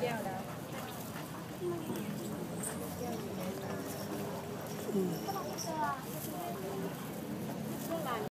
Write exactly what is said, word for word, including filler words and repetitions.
ก้วแล้วอืม